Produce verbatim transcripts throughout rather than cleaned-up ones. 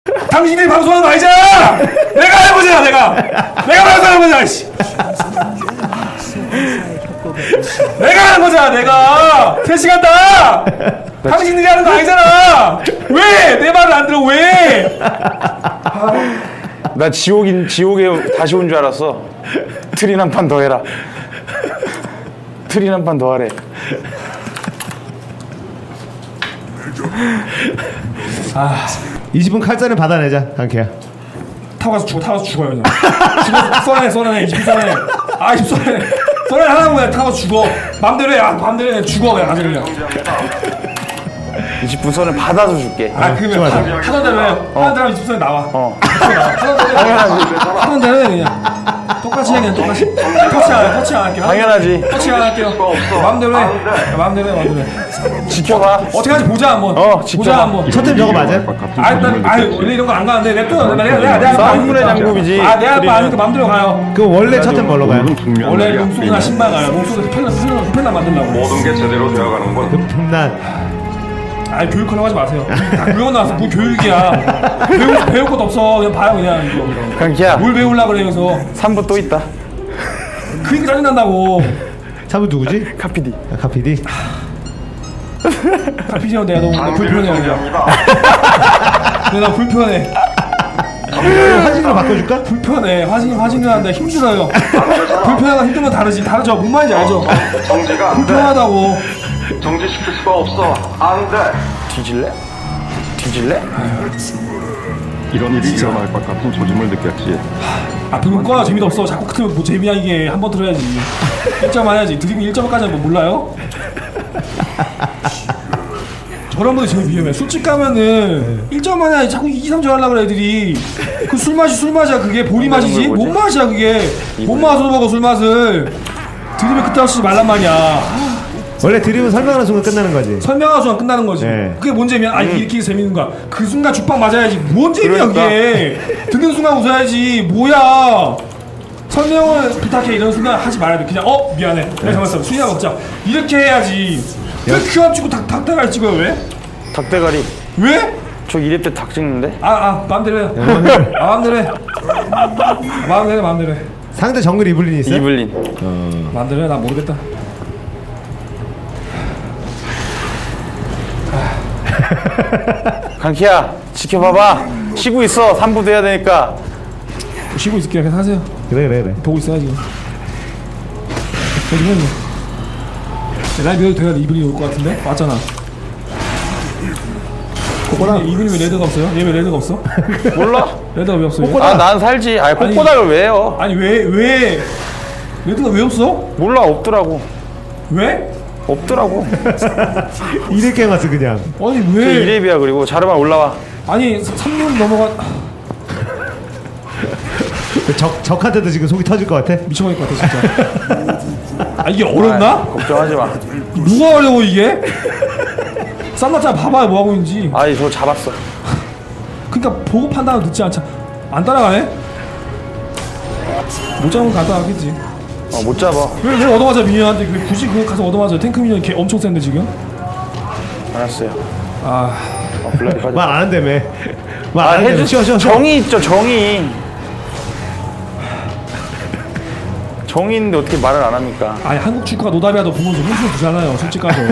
당신이 방송하는 거 아니잖아! 내가 하는 거잖아, 내가! 내가 방송하는 거잖아, 씨! 내가 하는 거잖아, 내가! 세 시간 다! 당신들이 하는 거 아니잖아! 왜! 내 말을 안 들어, 왜! 나 지옥인, 지옥에 다시 온 줄 알았어. 트린 한 판 더 해라. 트린 한 판 더 하래. 아. 이십 분 칼자는 받아내자, 강캐야. 타고 가서 죽어, 타고 가서 죽어요, 그냥. 죽어, 써내, 써내, 이십 분 써내. 아, 이십 분 써내. 써내 하라고 그냥 타고 가서 죽어. 맘대로 해, 아, 맘대로 해, 죽어, 그냥, 아주 그냥. 이십 분 선을 받아서 줄게. 아, 그러면 하, 하던 대로 해. 하던 대로 이십 분 써내 나와. 어. 하던 대로 해. 하던 대로 해, 그냥. 똑같이 해, 그냥 똑같이. 터치 안 해, 터치 안 할게요. 당연하지. 터치 안 할게요. 맘대로 해. 맘대로 해, 맘대로 해. 지켜봐. 어떻게 하는지 보자, 한번. 어, 지켜봐. 보자, 한번. 첫 템 저거 맞아요? 아, 난, 아, 원래 이런 거 안 가는데, 냅둬. 내가, 내가, 내가. 싸움꾼의 장굽이지. 아, 내가 아빠 아니까 맘대로 가요. 그 원래 첫 템 뭘로 가요? 원래 몸속이나 신발 가요. 몸속에서 펜나, 펜나, 펜나 만들려고. 모든 게 제대로 되어가는군. 난 아니, 교육하려고 하지 마세요. 다 교육 나왔어. 뭐 교육이야. 배울, 배울 것도 없어. 그냥 봐요, 그냥. 이거. 강키야. 뭘 배우려고 그래, 여기서. 삼 부 또 있다. 그니까 짜증난다고. 사부 누구지? 카피디. 아, 카피디? 카피디형 내가 너무 불편해. 합니다. 내가 나 불편해. 화진으로 바꿔줄까? 불편해. 화진, 화진이라는데 힘들어요. 불편하고 힘든 건 다르지. 다르죠. 뭔 말인지 알죠? 정지가 안 돼. 불편하다고. 정지시킬 수가 없어. 안 돼. 뒤질래? 뒤질래? 이런 일이 일어날 것 같은 조짐을 느꼈지. 아, 그럼 꺼요. 재미도 없어. 자꾸 크면 뭐 재미야, 이게. 한 번 들어야지. 일 점 해야지. 드리블 일 점까지는 뭐 몰라요? 저런 분이 제일 위험해. 술집 가면은 일 점만 해야지. 자꾸 이, 삼 점 하려고 그래, 애들이. 그 술 맛이 술 맛이야. 그게 보리 맛이지? 뭔 맛이야, 그게. 뭔 맛으로 먹어, 술 맛을. 드리블 그때 하시지 말란 말이야. 원래 드립은 설명하는 순간 끝나는 거지. 설명하는 순간 끝나는 거지. 네. 그게 뭔 재미야? 아니, 음. 이렇게 재밌는 거야. 그 순간 죽빵 맞아야지. 뭔 재미야, 그러니까. 그게. 듣는 순간 웃어야지. 뭐야. 설명을 부탁해. 이런 순간 하지 말아야 돼. 그냥, 어? 미안해. 내가 잘못했어. 술이나 먹자. 이렇게 해야지. 왜 큐안 찍고 닭, 닭대가리 찍어요, 왜? 닭대가리. 왜? 저 이랩 때 닭 찍는데? 아, 아, 마음대로 해. 아, 마음대로 해. 마음대로 해, 마음대로 해. 상대 정글 이블린이 있어요? 이블린. 어. 마음대로 해. 나 모르겠다. 강키야, 지켜봐봐. 쉬고 있어. 삼 부도 해야 되니까. 쉬고 있을게요. 그냥 하세요. 그래 그래 그래. 보고 있어야지. 여기 해. 날 믿어도 돼야 이분이 올 것 같은데? 왔잖아. 꼬꼬다. 이분이 왜 레드가 없어요? 얘 왜 레드가 없어? 몰라. 레드가 왜 없어? 얘? 아, 난 살지. 아니, 꼬꼬닥을 왜 해요? 아니 왜 왜 레드가 왜 없어? 몰라, 없더라고. 왜? 없더라고. 이래 게임 왔어 그냥. 아니 그 왜? 이랩이야. 그리고 자르만 올라와. 아니 삼 년 넘어가. 적 적한테도 지금 속이 터질 것 같아. 미쳐버릴 것 같아 진짜. 아 이게 어렵나? 아, 걱정하지 마. 누가 어려워 이게? 쌈나짜 봐봐요 뭐 하고 있는지. 아니, 저 잡았어. 그러니까 보고 판단은 늦지 않자. 안 따라가네? 못 잡으면 간단하겠지. 어, 못 잡아. 왜, 왜 얻어맞아 미니언한테 왜 굳이 그거 가서 얻어맞아. 탱크 미니언 걔 엄청 센데 지금. 알았어요. 아 어, 블라디까지. 말 안 한다며. 말 아, 안 한다며. 해주. 쉬어 쉬어 쉬어. 정이 있죠, 정이. 정이 있는데 어떻게 말을 안 합니까? 아니 한국 축구가 노답이라도 보면 좀 힘을 주잖아요 솔직히 가서.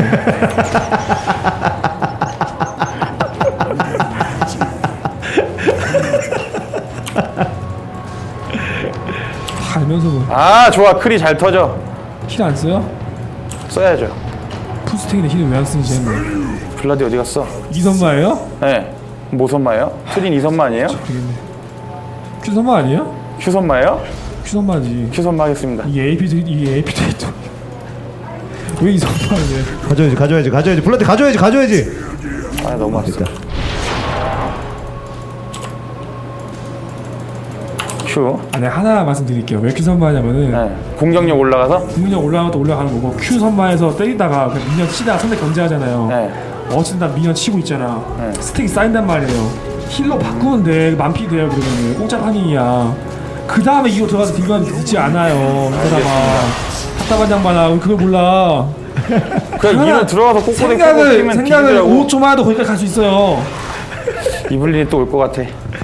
다 알면서도 아, 좋아. 크리 잘 터져. 힐 안 써요? 써야죠. 푸스테인에 힐을 왜 안 쓰는지 했네. 블라디 어디 갔어? 이선마예요? 네. 뭐 선마예요? 트린 이 선마 아니에요? 모르겠네. 큐선마 아니에요? 큐 선마예요? 큐선마지. 큐 선마 하겠습니다. 이 에이피 이 에이피 데이터. 왜 이선마를 왜? 가져야지 가져야지 가져야지. 블러드 가져야지 가져야지. 아, 너무 맛있다. 큐. 아니 하나 말씀드릴게요. 왜 큐선마냐면은 네. 공격력 올라가서. 공격 올라가도 올라가는 거고 큐 선마에서 때리다가 그 미니언 치다가 상대 견제하잖아요. 네. 어쨌든 나 미니언 치고 있잖아. 네. 스택이 쌓인단 말이에요. 힐러 바꾸면 돼. 만피 돼요. 그러면은 공짜 파밍이야. 그 다음에 이거 들어가서 딜만 늦지 않아요. 이러다가 핫다반장반아 그걸 몰라. 그냥 이로 들어가서 꼬꼬대 생각을 끼면 생각을 뒤지더라고. 오 초만 해도 거기까지 갈 수 있어요. 이블린이 또 올 것 같아.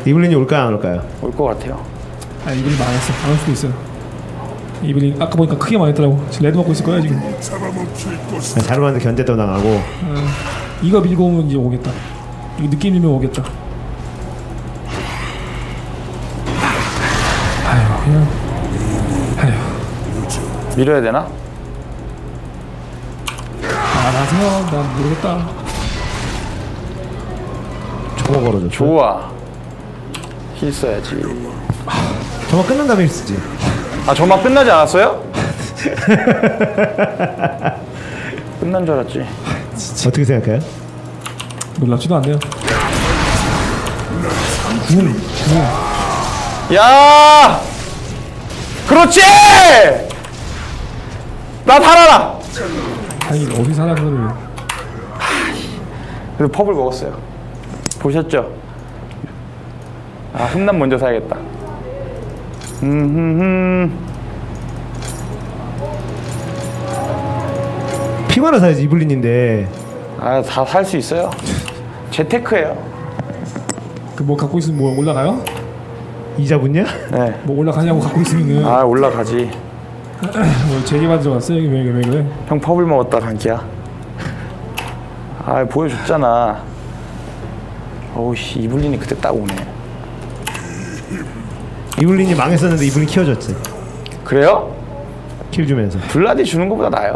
이블린이 올까요 안 올까요? 올 것 같아요. 아 이블린 망했어. 안 올 수도 있어요. 이블린 아까 보니까 크게 망했더라고. 지금 레드 먹고 있을 거야 지금. 잘 봤는데 견제도 당하고. 아, 이거 밀고 오면 이제 오겠다. 이거 느낌이면 오겠다. 아휴 그냥 아휴 밀어야 되나? 알아서 난 모르겠다. 저거 걸어줘. 좋아. 힐 써야지. 저거 끝난 다음에 쓰지. 아 저만 끝나지 않았어요? 끝난 줄 알았지. 어떻게 생각해요? 놀랍지도 않네요. 궁, 궁. 야! 그렇지! 나 살아라! 아니 어디 사나 그거를. 그래도 펍을 먹었어요. 보셨죠? 아 흠남 먼저 사야겠다. 음흠흠. 핑화를 사야지 이블린인데. 아 다 살 수 있어요. 재테크예요. 그 뭐 갖고 있으면 뭐 올라가요? 이자 붙냐? 네. 뭐 올라가냐고 갖고 있으면은 아 올라가지. 뭐 재개발 들어갔어요? 여기 왜, 왜, 왜 그래? 형 펍을 먹었다 단키야. 아 보여줬잖아. 어우씨 이블린이 그때 딱 오네. 이블린이 망했었는데 이블린 키워줬지. 그래요? 킬 주면서. 블라디 주는 것보다 나아요.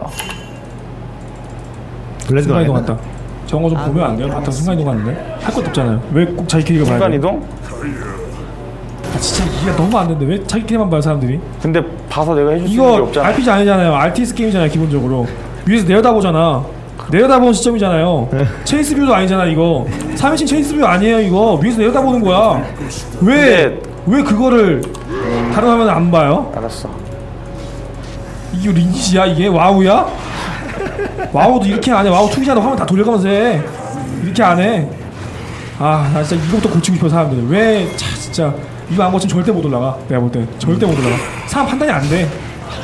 블레드가 순간이동 망했나? 갔다. 저런 거 좀 보면 안 돼요? 바탕 순간이동 가는데? 할 것도 없잖아요. 왜 꼭 자기 길이가 봐야 돼요? 순간이동? 아, 진짜 이해가 너무 안 되는데 왜 자기 길이만 봐요 사람들이? 근데 봐서 내가 해줄 수 있는 게 이거 없잖아. 알피지 아니잖아요. 알티에스 게임이잖아요 기본적으로. 위에서 내려다보잖아. 내려다보는 시점이잖아요. 체이스 뷰도 아니잖아 이거. 삼 인칭 체이스 뷰 아니에요 이거. 위에서 내려다보는 거야. 왜? 근데- 왜 그거를 다른 화면에 안 봐요? 알았어. 이게 리니지야 이게? 와우야? 와우도 이렇게 안 해. 와우 투기잖아. 화면 다 돌려가면서 해. 이렇게 안 해. 아 나 진짜 이거부터 고치고 싶어 사람들. 왜 차, 진짜 이거 안 고치면 절대 못 올라가. 내가 볼 때 절대 못 올라가. 사람 판단이 안 돼.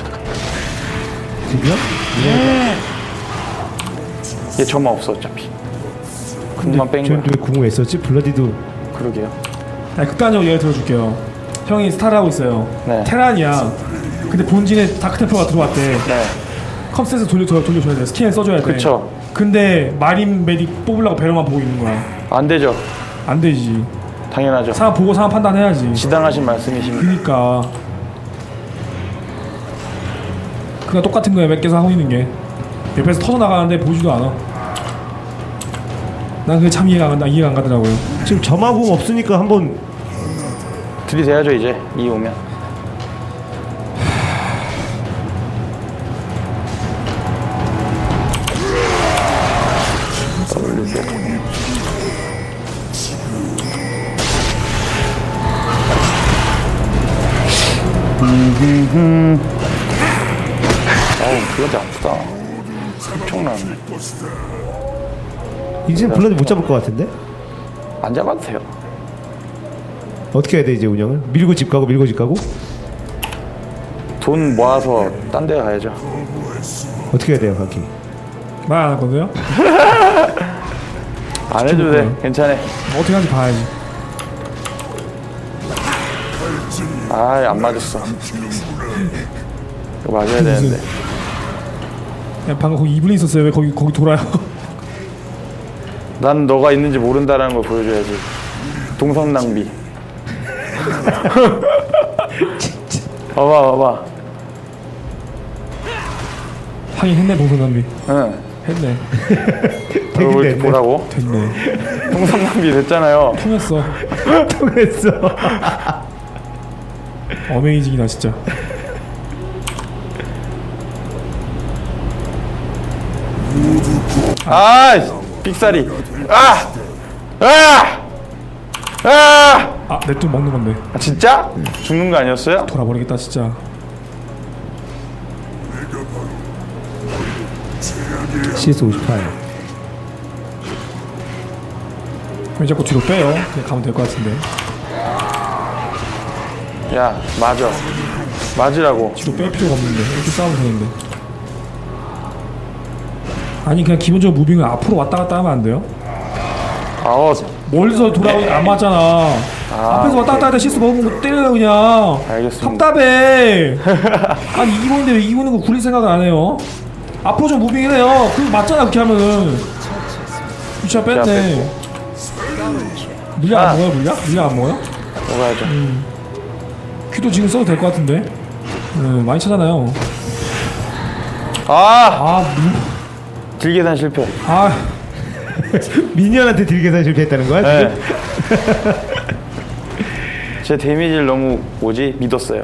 지금? 얘 점화 없어 어차피. 금만 뺀 거야. 쟤는 왜 궁을 왜 썼지? 블러디도. 그러게요. 아니, 극단적으로 예를 들어줄게요. 형이 스타를 하고 있어요. 네. 테란이야. 근데 본진에 다크템플러가 들어왔대. 네. 컴셋에서 돌려, 돌려, 돌려줘야 돼. 스캔 써줘야 돼. 그쵸. 근데 마린 메딕 뽑으려고 배로만 보고 있는 거야. 안 되죠. 안 되지. 당연하죠. 상황 보고 상황 판단해야지. 지당하신 말씀이십니다. 그니까. 그냥 똑같은 거야. 몇 개서 하고 있는 게. 옆에서 터져나가는데 보지도 않아. 난 그게 참 이해가 안, 간다, 이해가 안 가더라고요. 지금 점화궁 없으니까 한번 들이대야죠 이제 이 오면. 아우 블라디 아프다. 엄청나네. 이제 블러디 못 잡을 것 같은데? 안 잡아도 돼요. 어떻게 해야 돼 이제 운영을? 밀고 집 가고 밀고 집 가고? 돈 모아서 딴 데 가야죠. 어떻게 해야 돼요 가기? 말 안 하거든요? 안 해도 돼. 괜찮아. 어떻게 하는지 봐야지. 아, 안 맞았어. 이거 맞아야 되는데. 야, 방금 거기 이블린 있었어요. 왜 거기 거기 돌아요? 난 너가 있는지 모른다는 걸 보여줘야지. 동선 낭비. 봐봐, 봐봐. 하긴 했네 동선 낭비. 응. 했네. 되긴 뭘 됐네. 뭐라고? 됐네. 동선 낭비 됐잖아요. 통했어. 통했어. 어메이징이다 진짜. 아, 삑사리. 아, 아, 아. 아, 내 돈 먹는 건데. 아, 진짜? 죽는 거 아니었어요? 돌아버리겠다 진짜. 씨에스 오십팔. 왜 자꾸 뒤로 빼요? 그냥 가면 될 것 같은데. 야, 맞아. 맞으라고. 뒤로 뺄 필요가 없는데 이렇게 싸우면 되는데. 아니 그냥 기본적으로 무빙을 앞으로 왔다 갔다 하면 안 돼요? 아, 어, 멀리서 돌아오면 안 맞잖아. 아, 앞에서 왔다 갔다 하다 실수 먹으면 때려요 그냥. 알겠습니다. 답답해. 아니 이기고인데 왜 이기고는 거 굴릴 생각을 안 해요? 앞으로 좀 무빙을 해요. 그거 맞잖아 그렇게 하면은. 유치아 뺐네. 물약 아. 안 먹어요 물약? 물약 안 먹어요? 먹어야죠. 음. 퀴도 지금 써도 될 것 같은데. 음, 많이 차잖아요. 아! 아, 물... 딜계산 실패. 아, 미니언한테 딜계산 실패했다는 거야? 네. 지금? 제 데미지를 너무 뭐지? 믿었어요.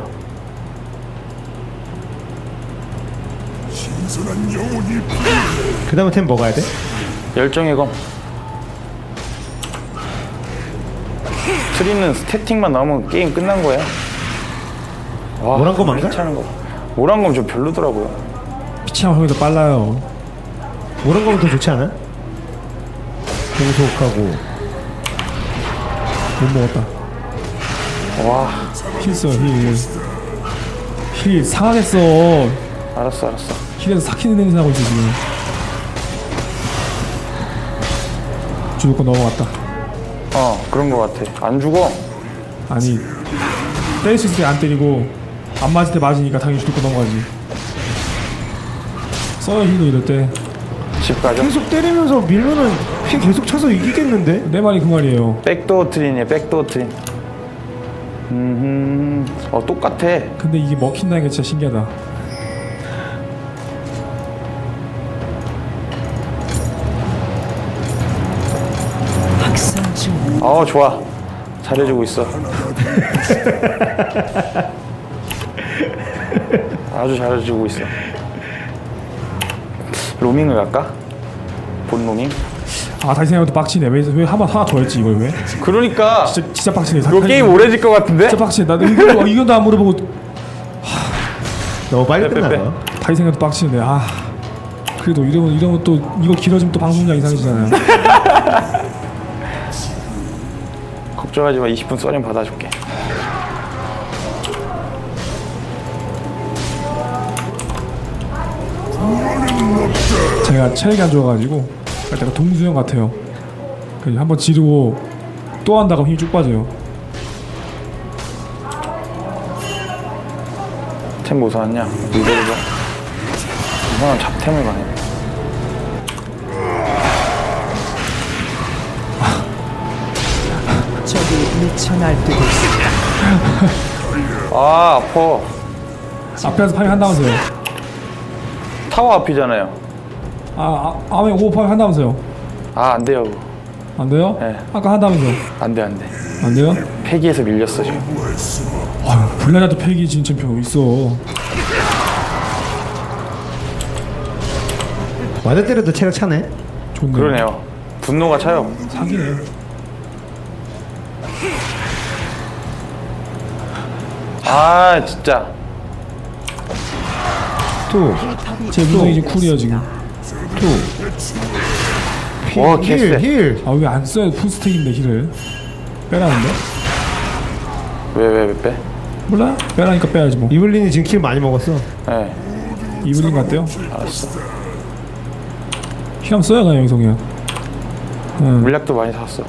그 다음에 템 먹어야 돼? 열정의 검. 트리는 스태틱만 나오면 게임 끝난 거야. 와, 노란 검 안 가? 괜찮은 거. 노란 검 좀 별로더라고요. 피치랑 형이 더 빨라요. 노란 검은 더 좋지 않아? 공속하고. 못 먹었다. 와, 힐 써, 힐. 힐 상하겠어. 알았어, 알았어. 힐에서 삭히는 냄새 나고 있어 지금. 주도권 넘어갔다. 어, 그런 거 같아. 안 죽어. 아니 때릴 수 있을 때 안 때리고 안 맞을 때 맞으니까 당연히 주도권 넘어가지. 써요 힐도 이럴 때. 집 가죠. 계속 때리면서 밀면은 피 계속 차서 이기겠는데? 내 말이 그 말이에요. 백도어 트린이에요, 백도어 트린. 음, 어, 똑같아. 근데 이게 먹힌다는 게 진짜 신기하다. 어, 좋아. 잘해주고 있어. 아주 잘해주고 있어. 로밍을 갈까? 본 로밍? 아 다시 생각해도 빡치네. 왜 왜 한 번 하나 더 했지 이걸 왜? 그러니까 진짜 진짜 빡치네. 이거 게임 오래질 것 같은데? 진짜 빡치네. 나도 이거 이건도 안 물어보고 너무 빨리 빼, 빼, 빼. 끝나가. 다시 생각해도 빡치네. 아 그래도 이러면 이러면 또 이거 길어지면 또 방송량 이상해지잖아요. 걱정하지 마. 이십 분 썰림 받아줄게. 제가 체력이 안 좋아가지고 약간 동수형 같아요. 그냥 한번 지르고 또 한다고 힘이 쭉 빠져요. 템 뭐 사왔냐? 이대로죠. 이상한 잡템을 가네. 저기 미쳐 날뛰고 있습니다. 아, 아파. 앞에 와서 파밍 한다면서요. 타워 앞이잖아요. 아, 아 아메 오버 파밍 한다면서요. 아, 안 돼요. 안 돼요? 네. 아까 한다면서. 안 돼, 안 돼. 안 돼요? 폐기에서 밀렸어, 지금. 아, 블라자드 패기 진 챔피언 있어. 맞아 때려도 체력 차네. 좋네. 그러네요. 분노가 차요. 사기네. 아, 진짜. 투, 제 분노이 지금 쿨이에요 지금. 투. 피, 와, 힐, 개쎄. 힐. 아 왜 안 써요? 풀스택인데 힐을 빼라는데? 왜, 왜, 왜 빼? 몰라? 빼라니까 빼야지 뭐. 이블린이 지금 킬 많이 먹었어. 네. 이블린 같대요? 알았어. 힐함 써야 가요 여기서 그냥. 응. 물약도 많이 샀어.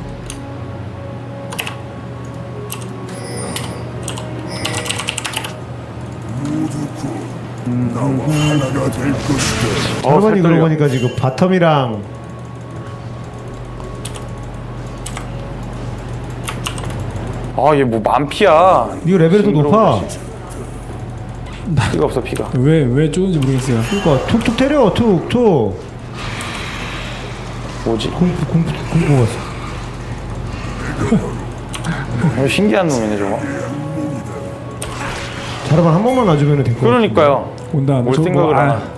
어, 할머니 살 그러고 떨려. 보니까 지금 바텀이랑 아, 얘 뭐 만피야. 이거 레벨이 더 높아. 피가 없어, 피가. 왜왜 쪼는지 모르겠어요. 그러니까 툭툭 때려, 툭툭. 뭐지? 공포, 공포, 공포 갔어. 어, 신기한 놈이네, 저거. 자르반 한 번만 놔주면 될 거야. 그러니까요. 온다. 올 저 뭐, 생각을 안 아, 하네.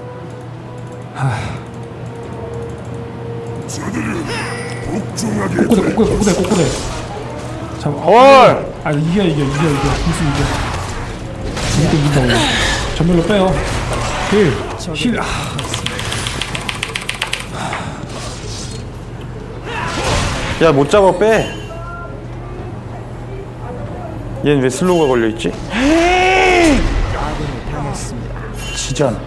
꼬꼬대 꼬꼬대 꼬꼬대 꼬꼬대. 잠. 헐! 아 이겨 이겨 이겨 이겨. 무슨 이겨. 이기고 이긴다고. 전멸로 빼요. 힐. 힐. 아. 야, 못 잡아, 빼. 얘는 왜 슬로우가 걸려있지? 지잖아.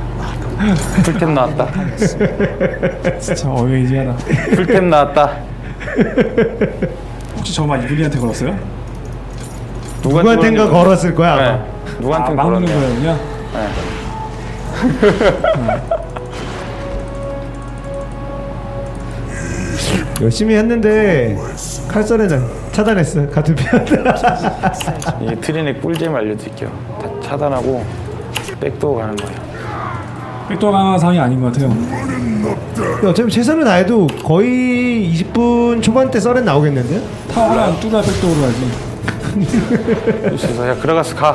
풀템 나왔다. 진짜 어메이징하다. 풀템 나왔다. 혹시 저만 이블리한테 걸었어요? 누구한텐가 걸었을 거야 아마. 네. 누구한테 아, 막는 걸었냐? 거예요 그냥? 열심히 했는데 칼썰에는 차단했어 같은 편. 이 트린의 꿀잼 알려드릴게요. 다 차단하고 백도어 가는 거예요. 백도어 강한 상황이 아닌 것 같아요. 어차피 최선을 다해도 거의 이십 분 초반대 썰엔 나오겠는데? 타워 하나 뚫어야 백도어로 하지. 그래서 야 그라가스 가.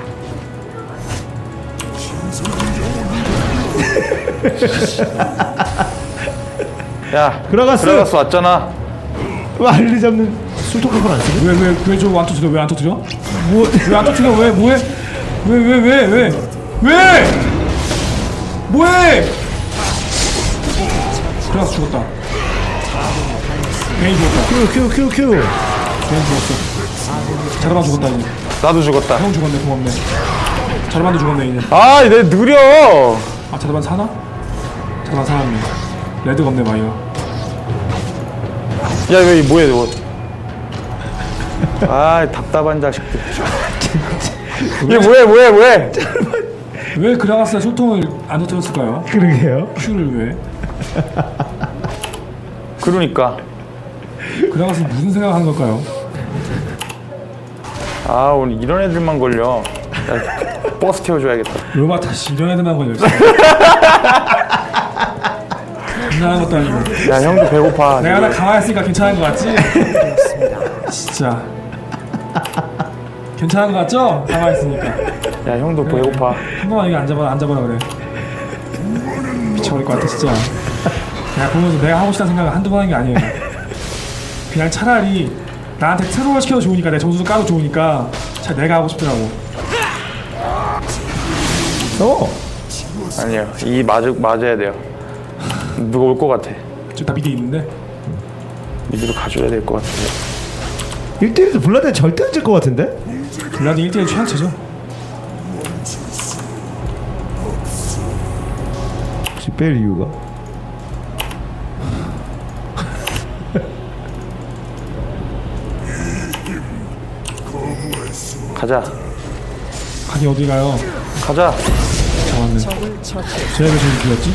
야 그라가스! 그라가스 왔잖아. 왜 알리 잡는 술토크를 안 쓰니? 왜왜왜저안 터뜨려? 왜 안 터뜨려? 뭐 왜 안 터뜨려? 왜 뭐해? 왜 왜 왜 왜? 왜? 뭐해? 그라가스 죽었다. 베인 죽었다. 큐 큐 큐 큐. 베인 죽었어. 자르반 죽었다 이제. 나도 죽었다. 형 죽었네 고맙네. 자르반도 죽었네 이제. 아, 내 느려. 아 자르반 사나? 자르반 살았네. 레드가 없네 마이어. 야, 여기 뭐해, 너? 아, 답답한 자식들. 얘 뭐해, 뭐해, 뭐해? 왜 그라가스가 소통을 안 터뜨렸을까요? 그러게요. 큐를 왜? 그러니까. 그라가스 무슨 생각하는 걸까요? 아, 오늘 이런 애들만 걸려. 야, 버스 태워줘야겠다. 로바 다시 이런 애들만 걸렸어. 괜찮은 것도 아니고. 야, 형도 배고파. 내가 나 가만히 있으니까 괜찮은 거 같지? 진짜 괜찮은 거 같죠? 가만히 있으니까. 야, 형도 배고파. 한번만 여기 앉아봐, 앉아봐라 그래. 미쳐버릴 것 같아 진짜. 내가 보면서 내가 하고 싶다는 생각을 한두 번 하는 게 아니에요. 그냥 차라리 나한테 트롤 시켜도 좋으니까 내 점수도 까도 좋으니까 차 내가 하고 싶더라고. 어. 아니요, 이 맞, 맞아야 돼요. 누가 올 것 같아. 지금 다 밑에 있는데. 미드로 가줘야 될 것 같은데. 일 대일에서 블라드는 절대 안 질 것 같은데? 블라드 일 대 일 최악체죠. 혹시 뺄 이유가? 가자. 가니 어디 가요? 가자. 잡았네. 쟤네 왜 저기 죽였지?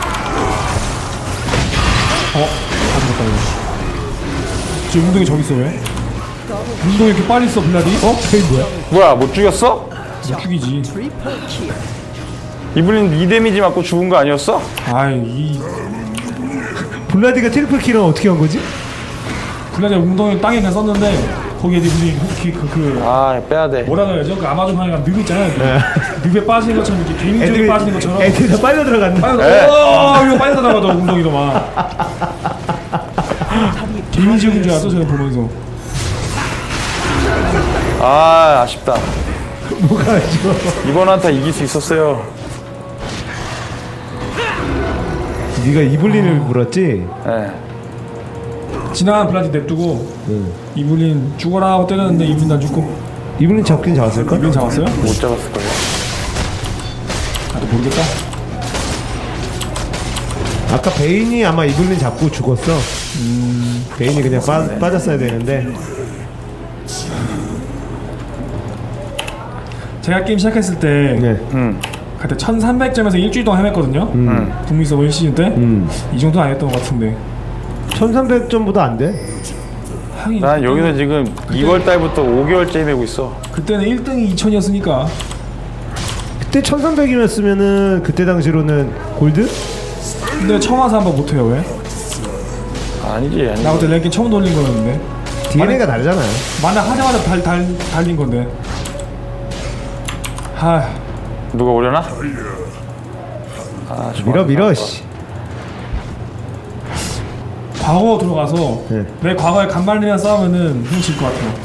어? 다 죽었다 이거. 지금 운동이 저기 있어 왜? 운동이 이렇게 빨리 있어 블라디? 어? 걔 뭐야? 뭐야, 못 죽였어? 이거 죽이지. 이블린 이 데미지 맞고 죽은 거 아니었어? 아이 이 블라디가 트리플 킬은 어떻게 한 거지? 블라디 웅덩이 땅에 그냥 썼는데 거기에 우리 그, 그, 그 아, 빼야 돼. 뭐라 그래야죠? 그 아마존 하니까 늪 있잖아요. 늪. 늪에 빠지는 것처럼 이렇게 개미줄이 빠지는 것처럼. 애들이 다 빨려 들어갔네. 빨리 네. 어, 이거 빨리 들어가더 웅덩이도 막. 개미지옥인 줄 알았어 제가 보면서. 아, 아쉽다. 뭐가 아쉬워. 이번 한타 이길 수 있었어요. 네가 이블린을 물었지? 네. 지나간 블라디 냅두고 응. 이블린 죽어라 하고 때렸는데 이블린 안 죽고. 이블린 잡긴 잡았을까? 이블린 잡았어요? 못 잡았을걸요. 나도 모르겠다. 아까 베인이 아마 이블린 잡고 죽었어. 음, 베인이 그냥 빠, 빠졌어야 되는데. 제가 게임 시작했을 때 네. 음. 그때 천삼백 점에서 일주일 동안 헤맸거든요. 음. 북미 서버 일 시즌 때. 음. 이 정도는 아니었던 것 같은데. 천삼백 점보다 안 돼? 하긴 난 그때는- 여기서 지금 이월 달부터 오 개월째 헤매고 있어. 그때는 일 등이 이천이었으니까. 그때 천삼백이었으면은 그때 당시로는 골드? 근데 처음 와서 한번 못해요 왜? 아니지, 아니지. 나 그때 랭킹 처음 돌린 거였는데. 디엔에이가 다르잖아요. 만약 하자마자 달, 달, 달린 건데. 하, 누가 오려나? 아, 좋아. 밀어 밀어 씨. 과거 들어가서 네. 내 과거에 간발이랑 싸우면은 훔칠 것 같아요.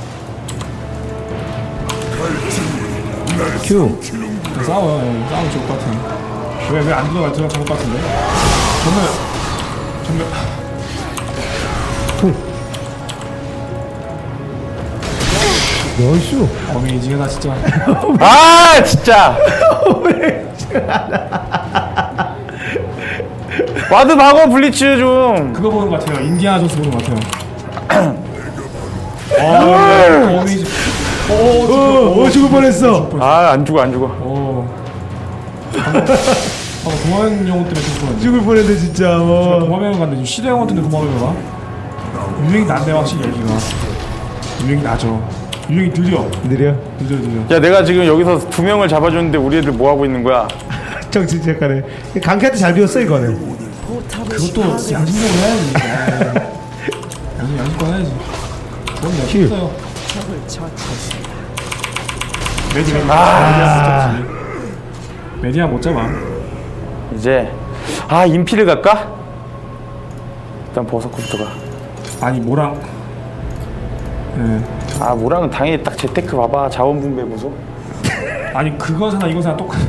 큐. 싸워요. 예, 싸우면 좋을 것 같아요. 왜 왜 안 들어가 들어가 좋을 것 같은데? 정말 정말 나이스. 어메이징하다 진짜. 아, 진짜. 와드 박어 블리츠 좀. 그거 보는 것 같아요. 인디아나 존스 보는 것 같아요. 아, 어미지. 어, 어 죽을 뻔했어. 아 안 죽어 안 죽어. 어. 방금 도마뱀 영혼 때문에 죽을 뻔했네. 죽을 뻔했네 진짜. 어. 도마뱀 갔는데 지금 시대 영혼 때문에 도마뱀 가. 유행이 난데 확실히 여기가. 유행이 나죠. 유행이 느려. 느려. 느려 느려. 야 내가 지금 여기서 두 명을 잡아줬는데 우리 애들 뭐 하고 있는 거야? 정신 착하네. 강캐한테 잘 비웠어 이거는. 그것도 양심적으로 해야지. 양심 양심껏 해야지. 그럼 힐. 열심히 적을 처치했습니다. 메디야 아. 메디야 못 잡아. 이제 아 인피를 갈까? 일단 버섯부터 가. 아니 뭐랑. 예. 아 모랑은 당연히 딱 재테크 봐봐. 자원분배 보소. 아니 그거 사나 이거 사나 똑같.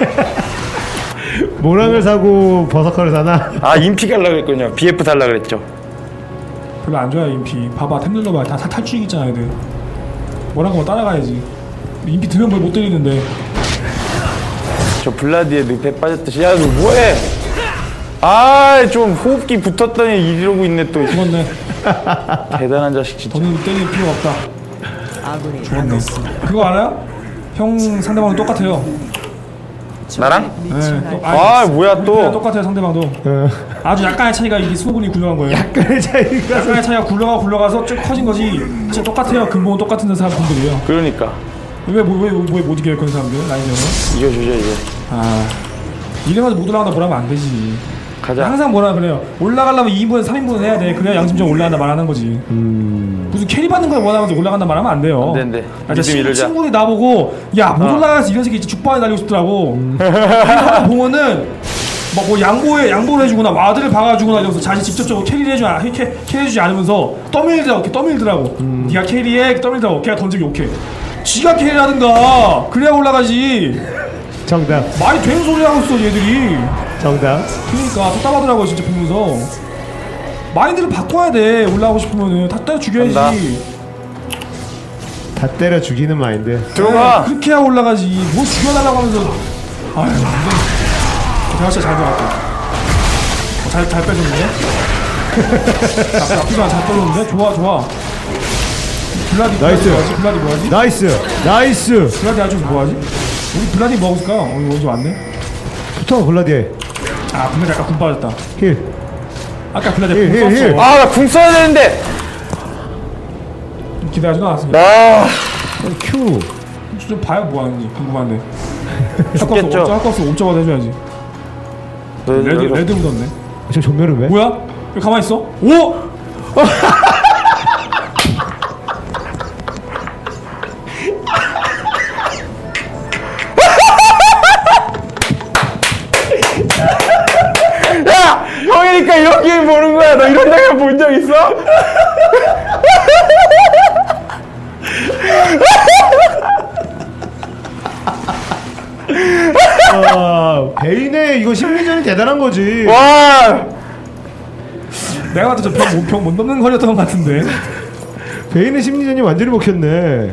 모랑을 사고 버서커를 사나? 아 인피 갈라 그랬거든요. 비에프 달라 그랬죠. 별로 안 좋아요 인피. 봐봐 템 눌러봐. 다, 다 탈출이 있잖아 애들. 뭐라고 뭐 따라가야지. 인피 들면 뭘 못 때리는데. 저 블라디에 늪에 빠졌듯이. 야 너 뭐해? 아 좀 호흡기 붙었더니 이러고 있네 또. 죽었네. 대단한 자식 진짜. 더는 때릴 필요가 없다. 아군이 죽었네. 당했습니다. 그거 알아요? 형 상대방은 똑같아요. 나랑? 네. 또, 아, 뭐야, 또. 그냥 똑같아요 상대방도. 어. 아주 약간의 차이가 이게 수분이 굴러간 거예요. 약간의 차이가. 약간의 차이가 굴러가 굴러가서 쭉 커진 거지. 사실 똑같아요. 근본은 똑같은 사람들이에요. 그러니까 왜왜왜못 이겨요 그런 사람들 라인형은? 이겨주죠 이제. 아 이래가지고 못 올라간다 뭐라면 안 되지. 가자. 항상 뭐라 그래요. 올라가려면 이 인분에서 삼 인분을 해야 돼. 그래야 양심적으로 올라간다 말하는 거지. 음. 무슨 캐리 받는 걸 원하면서 올라간다 말하면 안 돼요. 안 돼, 안 돼. 아, 믿음 친, 잃으자. 친구들이 나보고 야 못 어. 올라가서 이런 새끼 죽방에 달리고 싶더라고. 그래서 보면은 뭐, 뭐 양보해 양보를 해주거나 와드를 박아주거나 이러면서 자신 직접적으로 캐리를 해주 캐, 캐리해주지 않으면서 떠밀더라고 이렇게 떠밀더라고. 음. 네가 캐리해 떠밀더라고. 걔가 던지기 오케이. 지가 캐리하든가 그래야 올라가지. 정답. 말이 되는 소리 하고 있어 얘들이. 정답. 그러니까 답답하더라고요 진짜 보면서. 마인드를 바꿔야 돼. 올라가고 싶으면은 다 때려 죽여야지. 간다. 다 때려 죽이는 마인드. 들어가. 네, 그렇게 해야 올라가지. 뭐 죽여달라고 하면서. 아유 완전. 제가 진짜 잘 들어갔다. 어, 잘, 잘 빼줬는데? 나쁘, 나쁘지 않아. 잘 빼줬는데? 좋아 좋아. 블라디 나이스. 뭐하지? 블라디 뭐하지? 나이스. 나이스. 블라디 아주 뭐하지? 우리 블라디 뭐하고 있을까? 어 이거 먼저 왔네? 붙어 블라디에. 아 블라디 아까 군 빠졌다. 힐. 아까 블라디 힐, 군 힐, 힐. 썼어. 아 나 궁 써야 되는데. 기대하지도 않았습니다. 아 큐. 좀 봐요 뭐하는지 궁금한데. 죽겠죠. 할거 없어 옵저버도 해줘야지. 레드, 여기서 레드 묻었네. 저 전멸은 왜? 뭐야? 왜 가만히 있어? 오! 야 형이니까 이런 게임 보는 거야. 너 이런 장면 본 적 있어? 아, 베인의 이거 심리전이 대단한 거지. 와. 내가 봐도 저병못 넘는 거리였던 것 같은데. 베인의 심리전이 완전히 먹혔네.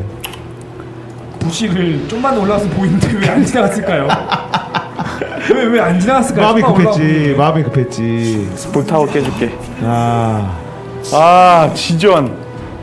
부시를 좀만 더 올라갔으면 보이는데 왜 안 지나갔을까요? 왜 왜 안 지나갔을까요? 마음이 좀만 급했지. 올라가면. 마음이 급했지. 불타고 깨줄게. 아. 아 지전.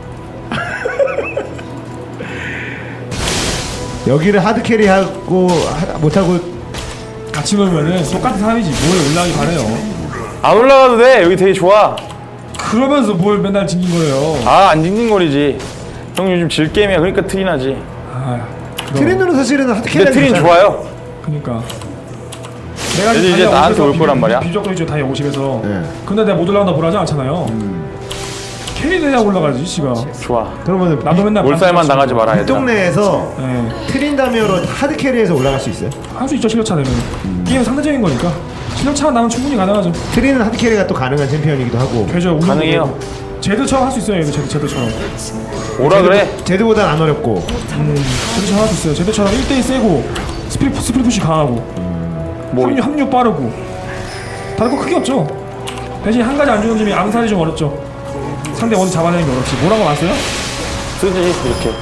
여기를 하드 캐리하고 하- 못하고 같이 놀면은 똑같은 사람이지 뭘 올라가기 바래요. 안 올라가도 돼. 여기 되게 좋아. 그러면서 뭘 맨날 징긴 거예요. 아 안 징징거리지. 형 요즘 질 게임이야. 그러니까 트리 나지. 아, 트린으로 사실은 하드 캐리. 근데 트린 좋아요. 그니까. 내가 얘들 지금 이제 다이아 나한테 오십에서 올 거란 말이야. 비적도 있죠 다이아 오십에서. 네. 근데 내가 못 올라간다 뭐라 하지 않잖아요. 캐리 내야 올라가지 씨가. 좋아. 그러면은 나도 맨날 몰살만 당하지 마라 이 얘들아. 동네에서 네. 트린 다미어로 하드 캐리해서 올라갈 수 있어요? 할 수 있죠 실력차 되면. 게임은 상대적인 거니까. 실력차가 나면 충분히 가능하죠. 트린은 하드 캐리가 또 가능한 챔피언이기도 하고. 되죠. 우리 가능해요. 제드처럼 할 수 있어요 얘들 제드, 제드처럼. 오라 그래. 제드보단 안 어렵고. 제드처럼 할 수 있어요. 제드처럼 일 대일 세고 스피릿, 스피릿 푸시 강하고 뭐 합류, 합류 빠르고 다른 거 크게 없죠. 대신 한 가지 안 좋은 점이 암살이 좀 어렵죠. 상대 원을 잡아내는 게 어렵지. 뭐라고 왔어요? 쓰지 이렇게.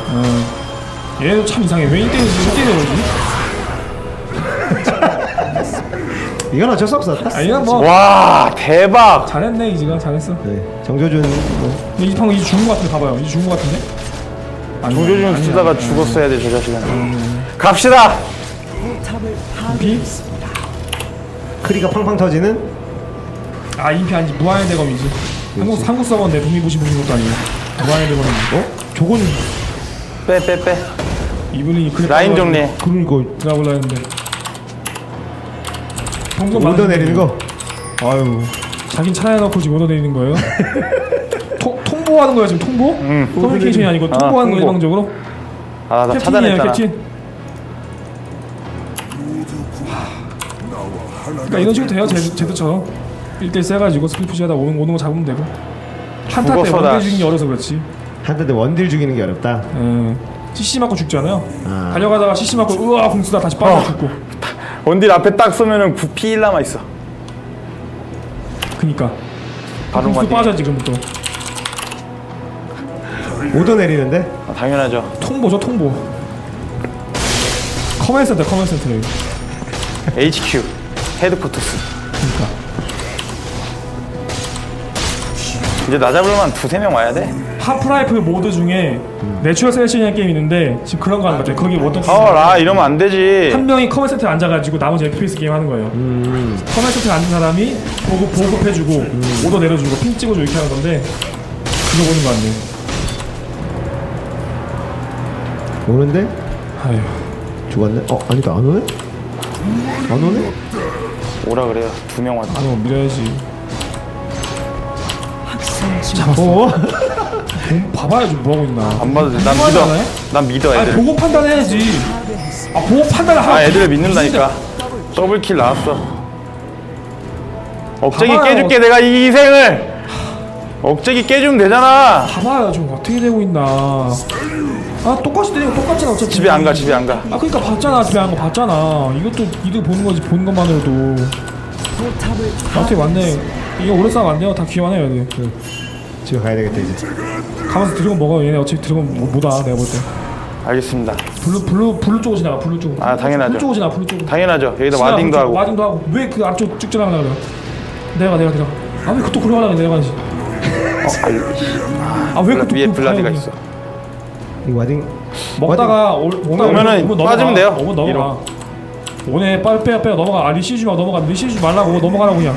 얘도 참 이상해. 왜 일 대일 일 대일 그러지? 이건 어쩔 수 없었다. 아 이건 뭐 와 대박. 잘했네 이지가 잘했어. 네, 정조준 뭐 이 방금 이제 죽은 거 같은데 봐봐요. 이제 죽은 거 같은데? 아니, 조조준 아니야. 쓰다가 죽었어야 돼 저 자식은. 갑시다. 포탑을 비? 파괴했습니다. 크리가 팡팡 터지는 아 인피 아니지 무한의 대검이지. 한국 한국 서버인데 독립부시 보는 것도 아니고 무한의 대검이. 어? 저건 빼 빼 빼. 이분이 그래 라인 정리. 그러니까 들어가볼라 했는데. 평소 오더 내리는 거. 아유 자긴 차에 넣고 지금 오더 내리는 거예요? 토, 통보하는 거야 지금 통보? 응. 커뮤니케이션이 아니고 아, 통보하는 거 통보. 일방적으로? 아 나 캡틴이에요 차단했잖아. 캡틴. 그러니까 이런 식으로 돼요 제, 제도처럼 일 대 일 세가지고 스킬 푸시하다 오는, 오는 거 잡으면 되고 한타 때 죽었어, 나. 원딜 죽이기 어려서 그렇지. 한때 원딜 죽이는 게 어렵다. 예. 씨씨 맞고 죽잖아요. 아. 달려가다가 씨씨 맞고 으아 궁 쓰다 다시 빠져 어. 죽고. 원딜 앞에 딱 쏘면은 구 피 일 남아 있어. 그니까 바로 궁수 맞네. 빠져 지금 또. 오더 내리는데 아, 당연하죠. 통보죠 통보. 커맨 센터 커맨 센터 여기. 에이치큐 헤드쿼터스. 그니까 이제 나 잡으려면 두세 명 와야 돼. 하프라이프 모드 중에 내추럴 셀레션이라는 게임이 있는데 지금 그런 거 하는 것 같아요. 거기 워터 어라 이러면 안 되지. 한 명이 커맨 센터에 앉아가지고 나머지 에프피에스 게임 하는 거예요. 커맨 센터에 앉은 사람이 보급, 보급해주고 오더 내려주고 핑 찍어주고 이렇게 하는 건데 그거 보는 거 같네. 오는데 아휴 죽었네. 어 아니다 안 오네? 안 오네? 오라 그래요. 두 명 왔다. 아 밀어야지. 학생 중 잡았어. 어? 본- 봐봐야지 뭐하고 있나. 안 봐도 돼. 난 뭐하지 믿어. 않아요? 난 믿어 아니 애들. 보고 판단해야지. 아 보고 판단을 하고. 아 애들을 믿는다니까. 더블킬 나왔어. 억제기 봐봐요. 깨줄게 내가 이 희생을. 억제기 깨주면 되잖아. 봐봐요 좀 어떻게 되고 있나. 아 똑같이 되고 똑같잖아 어차피. 집에 안 가 집에 안 가. 아 그러니까 봤잖아 집에 안 거 봤잖아. 이것도 이득 보는 거지 보는 것만으로도. 포탑을 어떻게 왔네. 이게 오래 싸움 안 돼요. 다 귀환해요 얘네. 집에 가야 되겠다 이제. 가면서 드래곤 먹어. 얘네 어차피 드래곤 못- 못 와. 내가 볼 때. 알겠습니다. 블루 블루 블루 쪽으로 지나가. 블루 쪽. 아, 당연하죠. 블루 쪽으로 지나가. 블루 쪽. 당연하죠. 여기다 와딩도 하고. 와딩도 하고. 왜 그 아래쪽 쭉 지나가려 그래? 내가 내가 내가. 아왜 그또 그러려고 그래 내려가지. 아왜 블라- 그또 위에 블라디가 있어. 이 와딩 먹다가 올- 오면 오면은 오면 빠지면 돼요. 오면 넘어가. 뒤로. 오네 빨리 빼야 빼야 넘어가. 아 리시지 마 넘어가. 리시지 말라고 넘어가라고 그냥.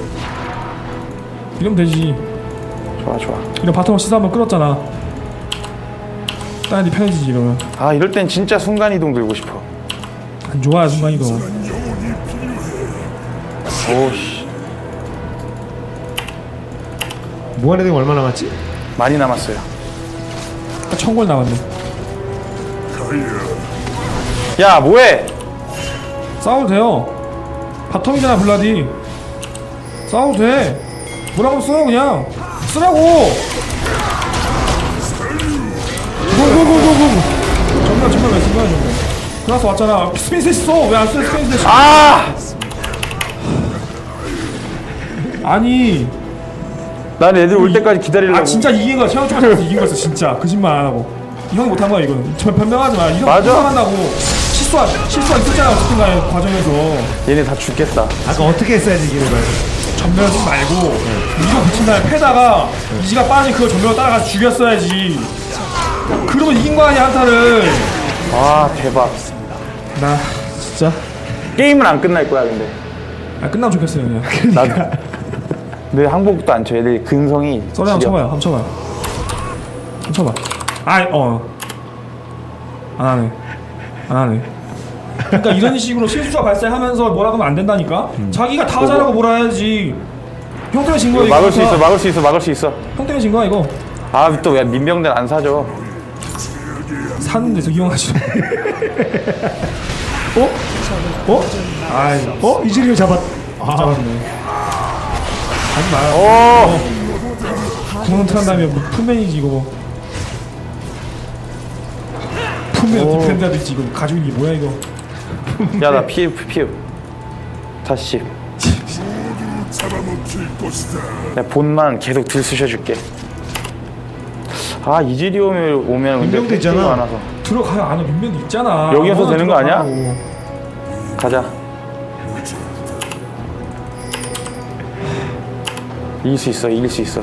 이러면 되지. 좋아 좋아. 이런 바텀 시사 한번 끌었잖아. 딸이 편해지지 이러면. 아 이럴 땐 진짜 순간이동 들고 싶어. 안 좋아 순간이도. 오씨 무한의 등 얼마 남았지? 많이 남았어요. 딱 천골 나왔네. 야 뭐해? 싸워도 돼요. 바텀이잖아 블라디. 싸워도 돼. 뭐라고 써 그냥. 쓰라고. 고고고고고. 정말 정말 왜 쓴 거야 정말. 그래서 왔잖아. 스페이스 써. 왜 안 써? 스페이스 써. 아! 아니. 난 애들 올 때까지 기다리려고. 아 진짜 이긴 거야. 최영 쪽에서 이긴 거였어 진짜. 거짓말 안 하고. 이 형이 못한 거야 이거는. 저 변명하지 마. 이 형 맞아. 한다고 실수한 실수가 있었잖아 어쨌든 간에 과정에서. 얘네 다 죽겠다. 아까 어떻게 했어야지 이기는 거야? 전멸하지 말고 이거 붙인 다음에 패다가 이지가 빠진 그걸 전멸로 따라가서 죽였어야지. 그러면 이긴 거 아니야 한타를. 아 대박. 나 진짜 게임은 안 끝날 거야 근데. 아 끝나면 좋겠어요 그냥. 나도. 내 항복도 안 쳐. 애들 근성이. 썰에 한번 지려. 쳐봐요. 한번 쳐봐요. 한번 쳐봐. 아이 어. 안 하네. 안 하네. 그러니까 이런 식으로 실수가 발생하면서 뭐라 하면 안 된다니까. 자기가 다 잘하고 뭐라 해야지. 형 때문에 진 거야 이거. 막을 수 있어 막을 수 있어 막을 수 있어. 형 때문에 진 거야 이거. 아 또 왜 민병대는 안 사줘. 사는 데서 이용하지. 어? 어? 아이 어? 이즈리를 잡았. 아, 잡았네. 하지 마요. 오. 구멍 트한 다음에 뭐 풀맨이지 이거 뭐. 풀맨 디펜더도 있지 이거. 가지고 있는 게 뭐야 이거. 야 나 피우 피우. 다시. 내 본만 계속 들쑤셔줄게. 아 이지리 오면 오면 근데 민병대 있잖아. 팩트가 많아서. 들어가요 안에 민면도 있잖아. 여기에서 아무나 되는 거 아니야? 들어가라고. 가자. 이길 수 있어 이길 수 있어.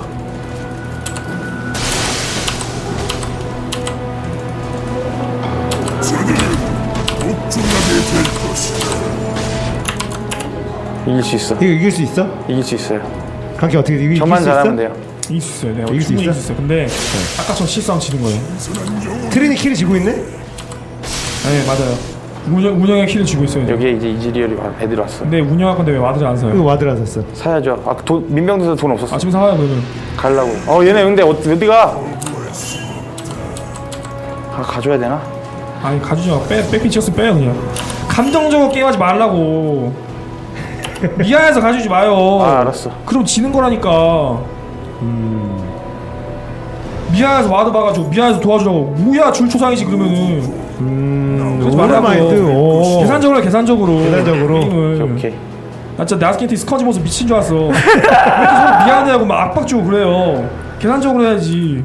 이길 수 있어. 이거 이길 수 있어? 이길 수 있어요. 강키 어떻게 이길, 이길 저만 수 잘하면 있어? 돼요. 이길 수 있어요. 내가 이길 수 충분히 있어? 이길 수 있어요. 근데 아까 전 실수하면 지는 거예요. 트린이 킬을 지고 있네? 네 맞아요. 운영 운영의 키를 쥐고 있어요. 여기에 이제 이즈리얼이 와- 애들이 왔어. 근데 운영할 건데 왜 와드를 안 사요? 그거 와드를 안 샀어. 사야죠. 아, 돈, 민병대에서 돈 없었어. 아침 사와요 그러면. 가려고. 어, 얘네 근데 어, 어디가? 아, 가져야 되나? 아니 가주지 마. 빼 백피 치었으면 빼요 그냥. 감정적으로 게임하지 말라고. 미안해서 가주지 마요. 아, 알았어. 그럼 지는 거라니까. 음. 미안해서 와드 봐가지고 미안해서 도와주라고. 뭐야 줄초상이지 그러면은. 음, 그러지 오늘 말라고. 마인드. 오. 계산적으로 해, 계산적으로. 계산적으로. 게임을. 오케이, 오케이. 나 진짜 나스킨티 스커지 모습 미친 줄 알았어. 왜 이렇게 서로 미안해하고 막 압박 주고 그래요. 계산적으로 해야지.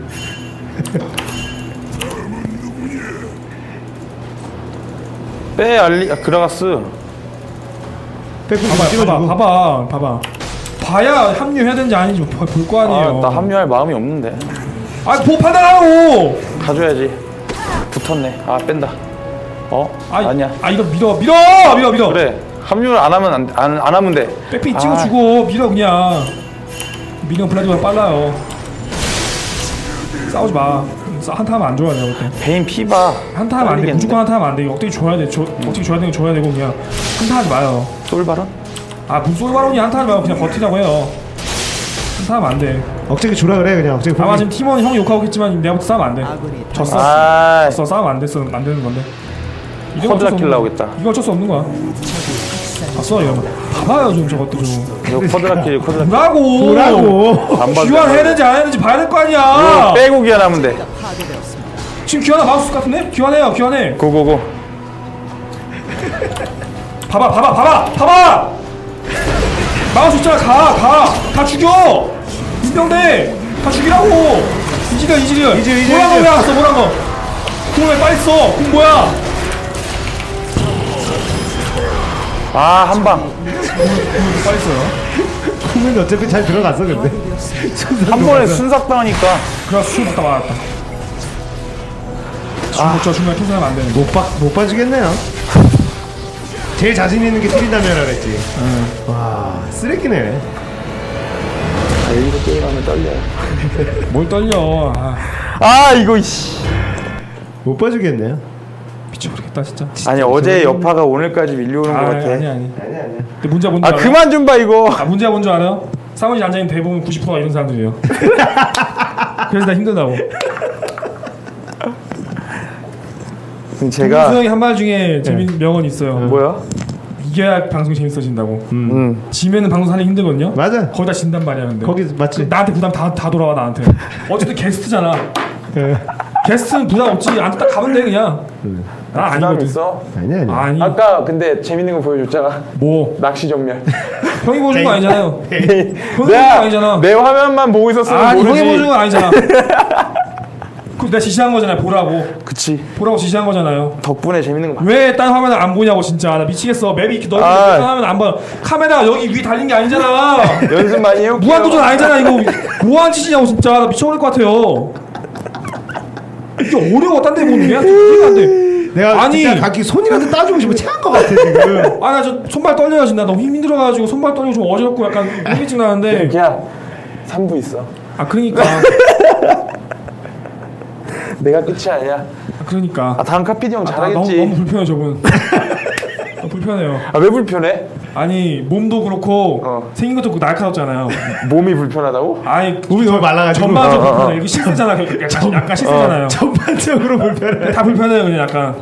빼, 알리, 아, 그라가스. 백구 봐봐, 찍어주고. 봐봐, 봐봐, 봐봐. 봐야 합류해야 되는지 아닌지 볼 거 아니에요. 아, 나 합류할 마음이 없는데. 아, 보 판단하라고. 가져야지. 붙었네. 아, 뺀다. 어? 아, 아니야. 아 이거 밀어, 밀어, 밀어, 밀어. 그래. 합류를 안 하면 안, 안, 안 하면 돼. 백피 아. 찍어주고 밀어 그냥. 밀어 블라디보다 빨라요. 싸우지 마. 싸- 한타 하면 안 좋아 내가 볼 때. 베인 피봐. 한타 하면 안 돼. 무조건 한타 하면 안 돼. 이거 억대기 줘야 돼. 줘, 억대기 줘야 되는 거 줘야 되고 그냥 한타 하지 마요. 솔바론? 아 무슨 솔바론이 한타 하지 말고 그냥 버티라고 해요. 한타 하면 안 돼. 억제기 주라 그래 그냥 억제기. 아마 포기. 지금 팀원 형이 욕하고 있겠지만 내가 부터 싸우면 안 돼. 아군이 졌어. 아, 졌어. 싸우면 안 됐어. 안 되는 건데. 이건 허드라 어쩔 수 킬 없는 나오겠다. 거야. 이거 어쩔 수 없는 거야. 졌어 이거. 봐봐요 좀 저것도 좀. 이거 커드라 킬, 커드라 킬. 뭐라고? 뭐라고? 안 봐도 귀환했는지 안 했는지 봐야 될 거 이거 아니야. 빼고 기한하면 돼. 파괴되었습니다. 지금 귀환하 마우스 같은데? 귀환해요. 귀환해. 고고고. 봐봐 봐봐 봐봐 봐봐. 마우스 있잖아. 가 가. 다 죽여. 민병대. 다 죽이라고. 이지리야 이지리야. 이지리, 이지리, 뭐란 거 이지리. 왜 안 써? 뭐란 거? 궁 왜 빨리 써? 궁 뭐야? 아, 한 방. 빨리 써요. 보면 어차피 잘 들어갔어 근데. 한 번에 순삭당하니까. 그래서 술 먹다 말았다. 술 먹자 중간에 통생하면 안 되는. 못봐못 봐주겠네요. 제일 자신 있는 게 트린다면이라 그랬지. 와 쓰레기네. 아, 여기서 게임하면 떨려요. 뭘 떨려? 아, 아, 이거, 씨. 못 봐주겠네요. 미쳐버리겠다 진짜. 아니, 어제 여파가 오늘까지 밀려오는 아, 것 아니 같아. 아니. 아니 아니야. 근데 문제가 뭔지 아, 알아? 그만 좀 봐, 이거. 아 문제가 뭔지 알아요? 사무실 앉아있는 대부분 구십 퍼센트가 이런 사람들이에요. 그래서 나 힘들다고. 제가. 수영이 한 말 중에 재밌는 명언이 있어요. 뭐야? 이겨야 방송이 재밌어진다고. 음. 지면은 방송 살기 힘들거든요. 맞아. 거기다 진단 말이야 근데. 거기 맞지. 나한테 부담 다, 다 돌아와 나한테. 어쨌든 게스트잖아. 예. 게스트는 부담 없지. 나한테 딱 가면 돼 그냥. 나 부담 아니거든. 있어? 아니야 아니야. 아니 아까 근데 재밌는 거 보여줬잖아. 뭐 낚시 전멸. 형이 보여준 거 아니잖아요. 형이 보여준 거 내가 아니잖아. 내 화면만 보고 있었으면 아니 모르지. 형이 보여준 건 아니잖아. 그 내가 지시한 거잖아요. 보라고. 그치. 보라고 지시한 거잖아요. 덕분에 재밌는 거. 왜 딴 화면을 안 보냐고 진짜. 나 미치겠어. 맵이 이렇게 넓은데 아. 딴 화면 안 봐. 카메라 여기 위 달린 게 아니잖아. 연습 많이 해올게요. 무한도전 아니잖아 이거. 뭐하는 짓이냐고 진짜. 나 미쳐버릴 것 같아요. 이게 어려워. 딴 데 보는 게 이해가 안 돼. 내가 아니. 진짜 각기 손이라도 따주고 싶어 체한 것 같아 지금. 아 나 저 손발 떨려요 진짜. 너무 힘 힘들어가지고 손발 떨리고 좀 어지럽고 약간 현기증 나는데. 야, 삼 부 있어. 아 그러니까. 내가 끝이 아니야. 아, 그러니까. 아, 다음 카피디 형 아, 잘하겠지. 너무, 너무 불편해 저분. 너무 불편해요. 아, 왜 불편해? 아니 몸도 그렇고 어. 생긴 것도 그렇고 날카롭잖아요. 몸이 불편하다고? 아니 몸이 너무 말라가지고. 전반적으로 어, 어, 어. 불편해. 이거 실세잖아. 약간, 약간 실세잖아요. 전반적으로 불편해. 다 불편해요 그냥 약간.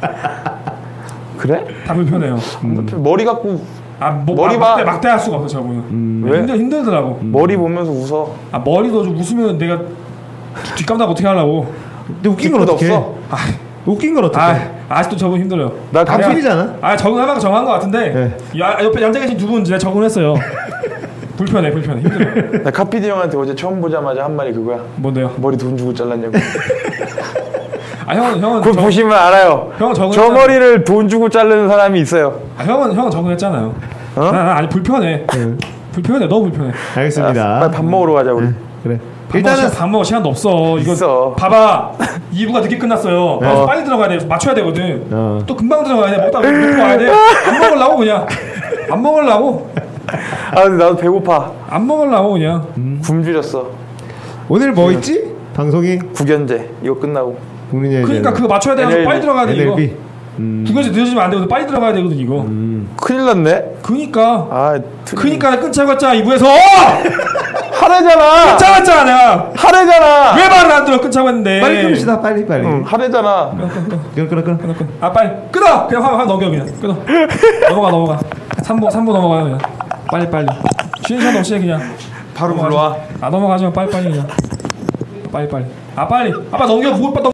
그래? 다 불편해요. 머리 갖고 아 뭐, 머리 막, 봐. 막대, 막대할 수가 없어 저분은. 왜? 힘들 힘들더라고. 머리 보면서 웃어. 아 머리도 좀 웃으면 내가 뒷감당 어떻게 하려고. 근데 웃긴 건 뒷끝 어떻게? 없어. 아, 웃긴 건 어떻게? 아 아직도 저분 힘들어요. 나 감- 감성이잖아. 아 적응하다가 정한 것 같은데. 네. 야 옆에 앉아 계신 두 분 제가 적응했어요. 불편해 불편해 힘들어. 나 카피디 형한테 어제 처음 보자마자 한 말이 그거야. 뭔데요? 머리 돈 주고 잘랐냐고. 아 형은 형은 그거 적- 보시면 알아요. 형은 적응. 저 머리를 돈 주고 자르는 사람이 있어요. 아 형은 형은 적응했잖아요. 어? 난, 난 아니 불편해. 불편해 너무 불편해. 알겠습니다. 빨리 밥 먹으러 가자 우리. 그래. 일단은 일단은 밥 먹을 시간도 없어. 이거 있어. 봐봐. 이 부가 늦게 끝났어요. 그래서 어. 빨리 들어가야 돼. 맞춰야 되거든. 어. 또 금방 들어가야 돼. 먹다 먹고 와야 돼. 안 먹으려고 그냥. 안 먹으려고. 아 근데 나도 배고파. 안 먹으려고 그냥. 굶주렸어. 오늘 뭐 있지? 방송이 국연제 이거 끝나고. 국민의 그러니까 그거 맞춰야 돼. 엔엘비. 빨리 들어가야 돼 이거. 엔엘비. 음. 두 가지 늦어지면 안 되거든. 빨리 들어가야 되거든 이거. 큰일 났네. 그니까. 아 그니까 끊자고 했잖아 이 부에서. 하래잖아. 끊자고 했잖아 내가. 하래잖아. 왜 말을 안 들어 끊자고 했는데. 빨리 끊읍시다. 빨리 빨리. 응, 하래잖아. 끊어 끊어 끊어. 끊어 끊어. 아 빨리 끊어. 그냥 화면 넘겨 그냥. 끊어. 넘어가 넘어가. 삼 부 삼 부 넘어가요 그냥. 빨리 빨리. 쉬는 시간 없이 그냥. 바로 넘어가지 불러와. 마. 아 넘어가지 마 빨리 빨리 그냥. 빨리 빨리. 아 빨리. 아빠 넘겨. 그걸 빨리 넘겨.